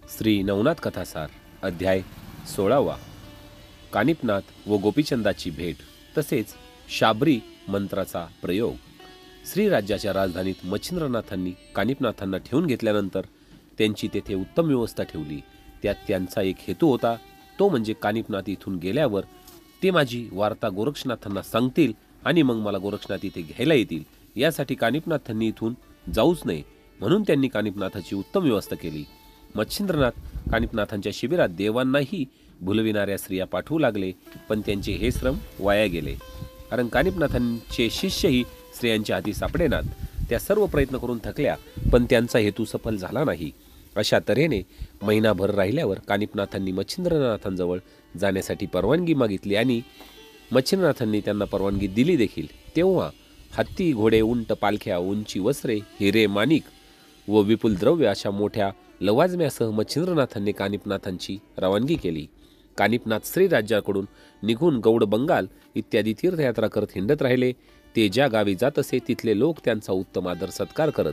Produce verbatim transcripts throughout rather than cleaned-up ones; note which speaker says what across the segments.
Speaker 1: श्री नवनाथ कथासार अध्याय सोळावा. कानिपनाथ व गोपीचंदाची भेट तसेच शाबरी मंत्राचा प्रयोग. श्रीराज्याच्या राजधानीत मच्छिंद्रनाथांनी कानिपनाथांना ठेवून घेतल्यानंतर त्यांची तेथे उत्तम व्यवस्था ठेवली. त्यात त्यांचा एक हेतू होता, तो म्हणजे कानिपनाथ इथून गेल्यावर ते माझी वार्ता गोरक्षनाथांना सांगतील आणि मग मला गोरक्षनाथ इथे घ्यायला येतील. यासाठी कानिपनाथांनी इथून जाऊच नये म्हणून त्यांनी कानिपनाथाची उत्तम व्यवस्था केली. मच्छिंद्रनाथ कानिपनाथांच्या शिबिरात देवांनाही भुलविणाऱ्या स्त्रिया पाठवू लागले, पण त्यांचे हे श्रम वाया गेले, कारण कानिपनाथांचे शिष्यही स्त्रियांच्या हाती सापडेनात. त्या सर्व प्रयत्न करून थकल्या, पण त्यांचा हेतू सफल झाला नाही. अशा तऱ्हेने महिनाभर राहिल्यावर कानिपनाथांनी मच्छिंद्रनाथांजवळ जाण्यासाठी परवानगी मागितली आणि मच्छिंद्रनाथांनी त्यांना परवानगी दिली देखील. तेव्हा हत्ती, घोडे, उंट, पालख्या, उंची वस्त्रे, हिरे, माणिक व विपुल द्रव्य अशा मोठ्या लवाजम्यासह मच्छिंद्रनाथांनी कानिपनाथांची रवानगी केली. कानिपनाथ श्रीराज्याकडून निघून गौड, बंगाल इत्यादी तीर्थयात्रा करत हिंडत राहिले. ते ज्या गावी जात असे तिथले लोक त्यांचा उत्तम आदर सत्कार करत.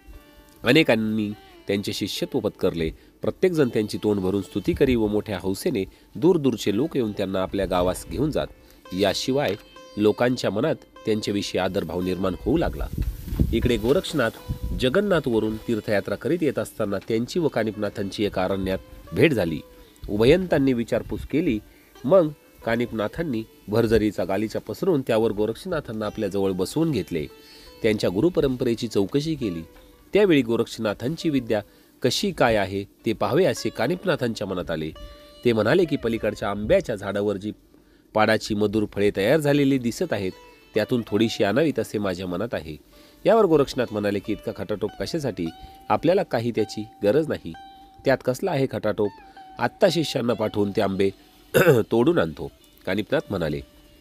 Speaker 1: अनेकांनी त्यांचे शिष्यत्व पत्करले. प्रत्येकजण त्यांची तोंड भरून स्तुती करी व मोठ्या हौसेने दूरदूरचे लोक येऊन त्यांना आपल्या गावास घेऊन जात. याशिवाय लोकांच्या मनात त्यांच्याविषयी आदरभाव निर्माण होऊ लागला. इकडे गोरक्षनाथ जगन्नाथवरून तीर्थयात्रा करीत येत असताना त्यांची व कानिपनाथांची एका अरण्यात भेट झाली. उभयंतांनी विचारपूस केली. मग कानिपनाथांनी भरजरीचा गालिचा पसरून त्यावर गोरक्षनाथांना आपल्या जवळ बसवून घेतले. त्यांच्या गुरुपरंपरेची चौकशी केली. त्यावेळी गोरक्षनाथांची विद्या कशी काय आहे ते पाहावे असे कानिपनाथांच्या मनात आले. ते म्हणाले की पलीकडच्या आंब्याच्या झाडावर जी पाडाची मधुर फळे तयार झालेली दिसत आहेत, त्यातून थोडीशी आणावीत असे माझ्या मनात आहे. यावर गोरक्षनाथ म्हणाले की इतका खटाटोप कशासाठी? आपल्याला काही त्याची गरज नाही. त्यात कसला आहे खटाटोप? आत्ता शिष्यांना पाठवून ते आंबे तोडून आणतो. कानिपनाथ म्हणाले.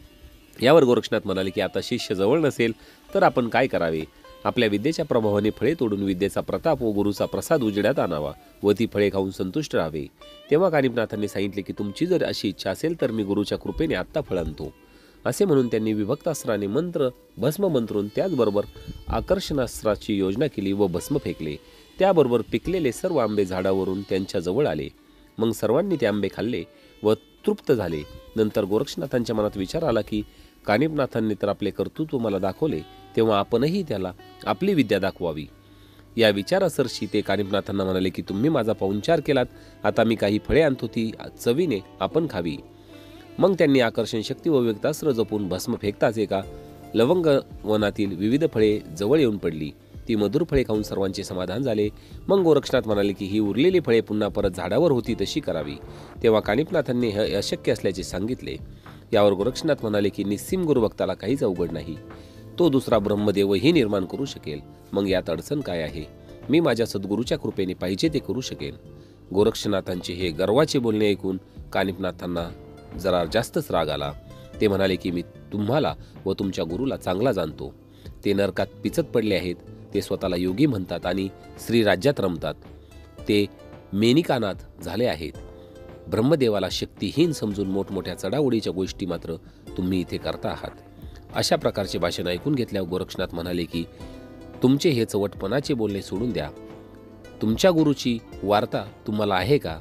Speaker 1: यावर गोरक्षनाथ म्हणाले की आता शिष्य जवळ नसेल तर आपण काय करावे? आपल्या विद्येच्या प्रभावाने फळे तोडून विद्येचा प्रताप व गुरुचा प्रसाद उजेडात आणावा व ती फळे खाऊन संतुष्ट राहावे. तेव्हा कानिपनाथांनी सांगितले की तुमची जर अशी इच्छा असेल तर मी गुरुच्या कृपेने आत्ता फळ आणतो. असे म्हणून त्यांनी विभक्तास्त्राने मंत्र भस्म मंत्रून त्याचबरोबर आकर्षणास्त्राची योजना केली व भस्म फेकले. त्याबरोबर पिकलेले सर्व आंबे झाडावरून त्यांच्या जवळ आले. मग सर्वांनी ते आंबे खाल्ले व तृप्त झाले. नंतर गोरक्षनाथांच्या मनात विचार आला की कानिपनाथांनी तर आपले कर्तृत्व मला दाखवले, तेव्हा आपणही त्याला आपली विद्या दाखवावी. या विचारासरशी ते कानिपनाथांना म्हणाले की तुम्ही माझा पाहुणचार केलात, आता मी काही फळे आणतो, ती चवीने आपण खावी. मग त्यांनी आकर्षण शक्ती व विभक्तास्त्र जपून भस्म फेकताच एका लवंग वनातील विविध फळे जवळ येऊन पडली. ती मधुर फळे खाऊन सर्वांचे समाधान झाले. मग गोरक्षनाथ म्हणाले की ही उरलेली फळे पुन्हा परत झाडावर होती तशी करावी. तेव्हा कानिपनाथांनी हे अशक्य असल्याचे सांगितले. यावर गोरक्षनाथ म्हणाले की निस्सीम गुरुभक्ताला काहीच अवघड नाही. तो दुसरा ब्रह्मदेवही निर्माण करू शकेल. मग यात अडचण काय आहे? मी माझ्या सद्गुरूच्या कृपेने पाहिजे ते करू शकेन. गोरक्षनाथांचे हे गर्वाचे बोलणे ऐकून कानिपनाथांना जरा जास्तच राग आला. ते म्हणाले की मी तुम्हाला व तुमच्या गुरुला चांगला जाणतो. ते नरकात पिचत पडले आहेत. ते स्वतःला योगी म्हणतात आणि श्रीराज्यात रमतात. ते मेनिकानाथ झाले आहेत. ब्रह्मदेवाला शक्तिहीन समजून मोठमोठ्या चढाओढीच्या गोष्टी मात्र तुम्ही इथे करता आहात. अशा प्रकारचे भाषण ऐकून घेतल्यावर गोरक्षनाथ म्हणाले की तुमचे हे चवटपणाचे बोलणे सोडून द्या. तुमच्या गुरुची वार्ता तुम्हाला आहे का?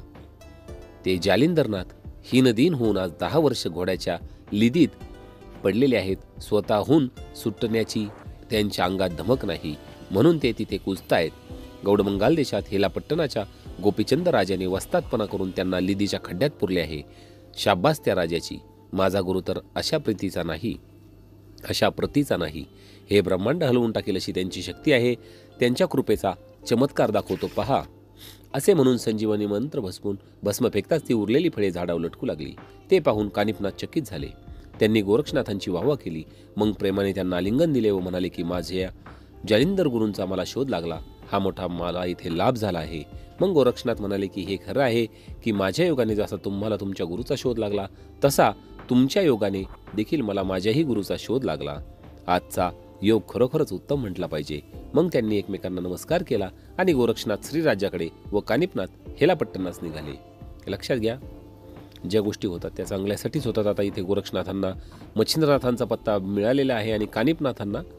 Speaker 1: ते जालिंदरनाथ हीनदीन होऊन आज दहा वर्ष घोड्याच्या लिदीत पडलेले आहेत. स्वतःहून सुटण्याची त्यांच्या अंगात धमक नाही, म्हणून ते तिथे कुजतायत. गौडबंगाल देशात हेलापट्टणाच्या गोपीचंद राजाने वस्तादपणा करून त्यांना लिदीच्या खड्ड्यात पुरले आहे. शाब्बास त्या राजाची. माझा गुरु तर अशा प्रीतीचा नाही, अशा प्रतीचा नाही. हे ब्रह्मांड हलवून टाकेल अशी त्यांची शक्ती आहे. त्यांच्या कृपेचा चमत्कार दाखवतो पहा. असे म्हणून संजीवनी मंत्र भस्मून भस्म फेकताच ती उरलेली फळे झाडावर लटकू लागली. ते पाहून कानिपनाथ चकित झाले. त्यांनी गोरक्षनाथांची वाहवा केली. मग प्रेमाने त्यांना आलिंगन दिले व म्हणाले की माझ्या जालिंदर गुरूंचा मला शोध लागला. हा मोठा मला इथे लाभ झाला आहे. मग गोरक्षनाथ म्हणाले की हे खरं आहे की माझ्या योगाने जसा तुम्हाला तुमच्या गुरुचा शोध लागला, तसा तुमच्या योगाने देखील मला माझ्याही गुरुचा शोध लागला. आजचा योग खरोखरच उत्तम म्हटला पाहिजे. मग त्यांनी एकमेकांना नमस्कार केला आणि गोरक्षनाथ श्रीराज्याकडे व कानिपनाथ हेलापट्टणास निघाले. लक्षात घ्या, ज्या गोष्टी होतात त्या चांगल्यासाठीच होतात. आता इथे गोरक्षनाथांना मच्छिंद्रनाथांचा पत्ता मिळालेला आहे आणि कानिपनाथांना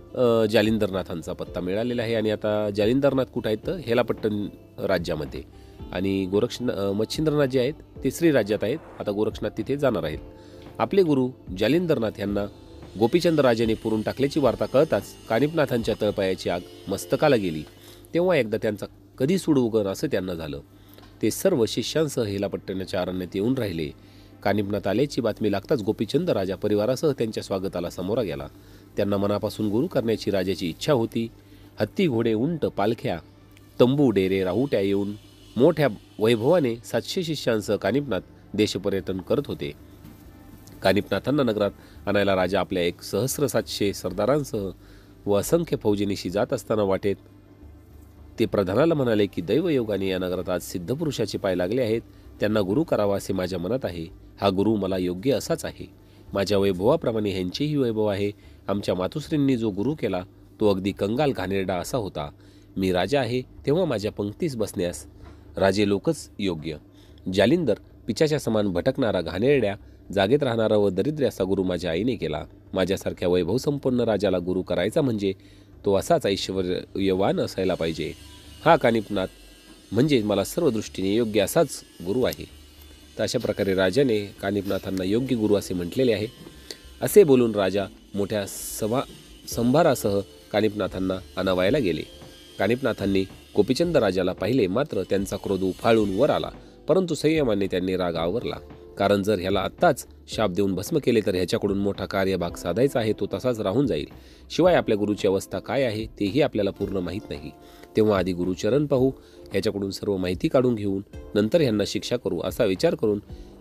Speaker 1: अ, जालिंदरनाथांचा पत्ता मिळालेला आहे आणि आता जालिंदरनाथ कुठं आहेत तर हेलापट्टण राज्यामध्ये आणि गोरक्ष अ, मच्छिंद्रनाथ जे आहेत ते श्री राज्यात आहेत. आता गोरक्षनाथ तिथे जाणार आहेत. आपले गुरु जालिंदरनाथ यांना गोपीचंद राजाने पुरून टाकल्याची वार्ता कळताच कानिपनाथांच्या तळपायाची आग मस्तकाला गेली. तेव्हा एकदा त्यांचा कधी सूड उगन असं त्यांना झालं. ते सर्व शिष्यांसह हेलापट्टणाच्या अरण्यात येऊन राहिले. कानिपनाथ आल्याची बातमी लागताच गोपीचंद राजा परिवारासह त्यांच्या स्वागताला सामोरा गेला. त्यांना मनापासून गुरु करण्याची राजाची इच्छा होती. हत्ती, घोडे, उंट, पालख्या, तंबू, डेरे, राहुट्या येऊन मोठ्या वैभवाने सातशे शिष्यांसह कानिपनाथ देशपर्यटन करत होते. कानिपनाथांना नगरात आणायला राजा आपल्या एक सहस्र सातशे सरदारांसह व असंख्य फौजेनीशी जात असताना वाटेत ते प्रधानाला म्हणाले की दैवयोगाने या नगरात आज सिद्धपुरुषाचे पाय लागले आहेत. त्यांना गुरु करावा असे माझ्या मनात आहे. हा गुरु मला योग्य असाच आहे. माझ्या वैभवाप्रमाणे ह्यांचेही वैभव आहे. आमच्या मातुश्रींनी जो गुरु केला तो अगदी कंगाल घाणेरडा असा होता. मी राजा आहे तेव्हा माझ्या पंक्तीस बसण्यास राजे लोकच योग्य. जालिंदर पिचाच्या समान भटकणारा, घाणेरड्या जागेत राहणारा व दरिद्र असा गुरु माझ्या आईने केला. माझ्यासारख्या वैभवसंपन्न राजाला गुरु करायचा म्हणजे तो असाच ऐश्वर्यवान असायला पाहिजे. हा कानिपनाथ म्हणजे मला सर्व दृष्टीने योग्य असाच गुरु आहे. तर अशा प्रकारे राजाने कानिपनाथांना योग्य गुरु असे म्हटलेले आहे. असे बोलून राजा मोठ्या सभा संभारासह कानिपनाथांना आणावायला गेले. कानिपनाथांनी गोपीचंद राजाला पाहिले, मात्र त्यांचा क्रोध उफाळून वर आला. परंतु संयमाने त्यांनी राग आवरला. कारण जर ह्याला आत्ताच शाप देऊन भस्म केले तर ह्याच्याकडून मोठा कार्यभाग साधायचा आहे, तो तसाच राहून जाईल. शिवाय आपल्या गुरुची अवस्था काय आहे तेही आपल्याला पूर्ण माहीत नाही. तेव्हा आधी गुरुचरण पाहू, ह्याच्याकडून सर्व माहिती काढून घेऊन नंतर ह्यांना शिक्षा करू असा विचार करून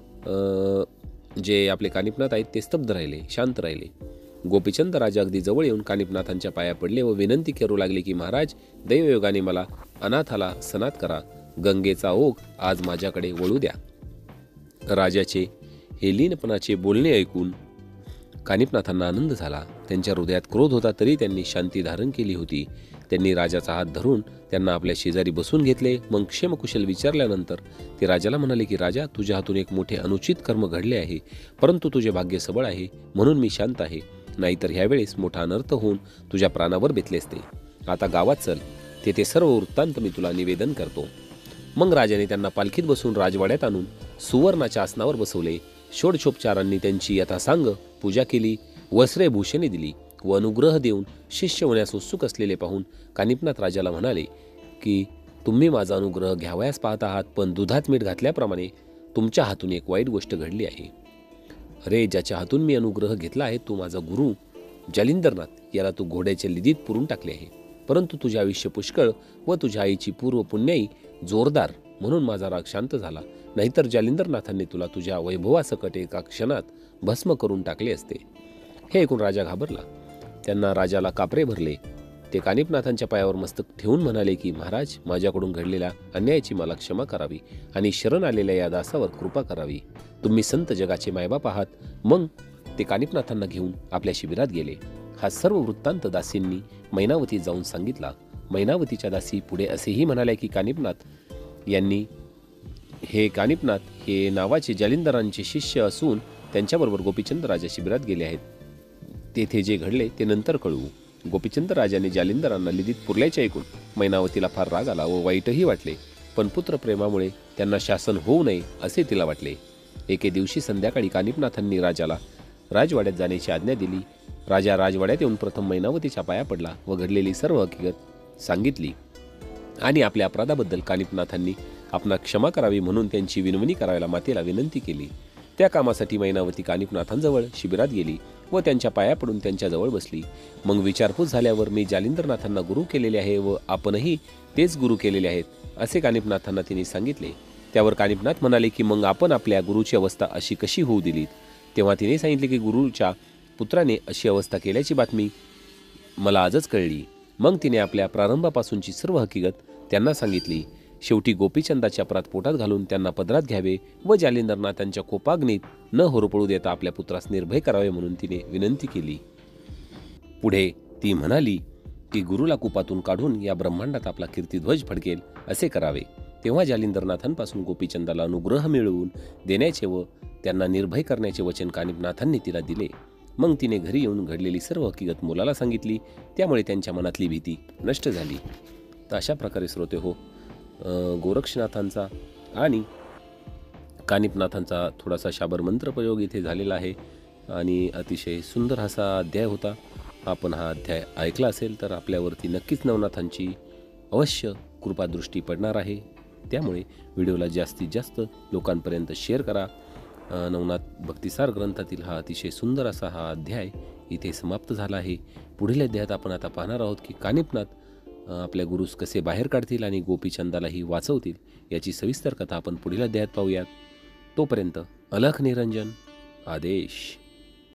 Speaker 1: जे आपले कानिपनाथ आहेत ते स्तब्ध राहिले, शांत राहिले. गोपीचंद राजा अगदी जवळ येऊन कानिपनाथांच्या पाया पडले व विनंती करू लागले की महाराज, दैवयोगाने मला अनाथाला सनात करा. गंगेचा ओघ आज माझ्याकडे वळू द्या. राजाचे हे लीनपणाचे बोलणे ऐकून कानिपनाथांना आनंद झाला. त्यांच्या हृदयात क्रोध होता तरी त्यांनी शांती धारण केली होती. त्यांनी राजाचा हात धरून त्यांना आपल्या शेजारी बसून घेतले. मग क्षेमकुशल विचारल्यानंतर ते राजाला म्हणाले की राजा, तुझ्या हातून एक मोठे अनुचित कर्म घडले आहे, परंतु तुझे भाग्य सबळ आहे म्हणून मी शांत आहे. नाहीतर ह्यावेळेस मोठा अनर्थ होऊन तुझ्या प्राणावर बेतले असते. आता गावात चल, तेथे सर्व वृत्तांत मी तुला निवेदन करतो. मग राजाने त्यांना पालखीत बसून राजवाड्यात आणून सुवर्णाच्या आसनावर बसवले. षोडशोपचारांनी त्यांची यथासांग पूजा केली. वस्त्रे भूषणे दिली व अनुग्रह देऊन शिष्य होण्यास उत्सुक असलेले पाहून कानिपनाथ राजाला म्हणाले की तुम्ही माझा अनुग्रह घ्यावयास पाहत आहात, पण दुधात मीठ घातल्याप्रमाणे तुमच्या हातून एक वाईट गोष्ट घडली आहे. अरे, ज्याच्या हातून मी अनुग्रह घेतला आहे तो माझा गुरु जालिंदरनाथ. याला तू घोड्याच्या लिदीत पुरून टाकले आहे. परंतु तुझे आयुष्य पुष्कळ व तुझ्या आईची पूर्व पुण्याई जोरदार म्हणून माझा राग शांत झाला. नाहीतर जालिंदरनाथांनी तुला तुझ्या वैभवासकट एका क्षणात भस्म करून टाकले असते. हे ऐकून राजा घाबरला. त्यांना राजाला कापरे भरले. ते कानिपनाथांच्या पायावर मस्तक ठेवून म्हणाले की महाराज, माझ्याकडून घडलेल्या अन्यायाची मला क्षमा करावी आणि शरण आलेल्या या दासावर कृपा करावी. तुम्ही संत जगाचे मायबाप आहात. मग ते कानिपनाथांना घेऊन आपल्या शिबिरात गेले. हा सर्व वृत्तांत दासींनी मैनावती जाऊन सांगितला. मैनावतीच्या दासी पुढे असेही म्हणाल्या की कानिपनाथ यांनी हे कानिपनाथ हे नावाचे जालिंदरांचे शिष्य असून त्यांच्याबरोबर गोपीचंद राजा शिबिरात गेले आहेत. तेथे जे घडले ते नंतर कळवू. गोपीचंद राजाने जालिंदरांना लिदीत पुरल्याचे ऐकून मैनावतीला फार राग आला व वाईटही वाटले. पण पुत्रप्रेमामुळे त्यांना शासन होऊ नये असे तिला वाटले. एके दिवशी संध्याकाळी कानिपनाथांनी राजाला राजवाड्यात जाण्याची आज्ञा दिली. राजा राजवाड्यात येऊन प्रथम मैनावतीच्या पाया पडला व घडलेली सर्व हकीकत सांगितली आणि आपल्या अपराधाबद्दल कानिपनाथांनी आपणा क्षमा करावी म्हणून त्यांची विनवणी करायला मातेला विनंती केली. त्या कामासाठी मैनावती कानिपनाथांजवळ शिबिरात गेली व त्यांच्या पाया पडून त्यांच्याजवळ बसली. मग विचारपूस झाल्यावर मी जालिंदरनाथांना गुरु केलेले आहे व आपणही तेच गुरु केलेले आहेत असे कानिपनाथांना तिने सांगितले. त्यावर कानिपनाथ म्हणाले की मग आपण आपल्या गुरुची अवस्था अशी कशी होऊ दिलीत? तेव्हा तिने सांगितले की गुरुच्या पुत्राने अशी अवस्था केल्याची बातमी मला आजच कळली. मग तिने आपल्या प्रारंभापासूनची सर्व हकीकत त्यांना सांगितली. शेवटी गोपीचंदाच्या अपराध पोटात घालून त्यांना पदरात घ्यावे व जालिंदरनाथांच्या कोपाग्नीत न होरपळू देता आपल्या पुत्रास निर्भय करावे म्हणून तिने विनंती केली. पुढे ती म्हणाली की गुरुला कुपातून काढून या ब्रह्मांडात आपला कीर्तिध्वज फडकेल असे करावे. तेव्हा जालिंदरनाथांपासून गोपीचंदाला अनुग्रह मिळवून देण्याचे व त्यांना निर्भय करण्याचे वचन कानिपनाथांनी तिला दिले. मग तिने घरी येऊन घडलेली सर्व हकीकत मुलाला सांगितली. त्यामुळे त्यांच्या मनातली भीती नष्ट झाली. तर अशा प्रकारे श्रोते हो, अं, गोरक्षनाथांचा आणि कानिपनाथांचा थोडासा शाबर मंत्र प्रयोग इथे झालेला आहे आणि अतिशय सुंदर असा अध्याय होता. आपण हा अध्याय ऐकला असेल तर आपल्यावरती नक्कीच नवनाथांची अवश्य कृपादृष्टी पडणार आहे. त्यामुळे व्हिडिओला जास्तीत जास्त लोकांपर्यंत शेअर करा. अ, नवनाथ भक्तिसार ग्रंथातील हा अतिशय सुंदर असा हा अध्याय इथे समाप्त झाला आहे. पुढील अध्यायात आपण आता पाहणार आहोत की कानिपनाथ अ, आपल्या गुरुस कसे बाहेर काढतील आणि गोपीचंदालाही वाचवतील. याची सविस्तर कथा आपण पुढील अध्यायात पाहूयात. तोपर्यंत अलख निरंजन आदेश.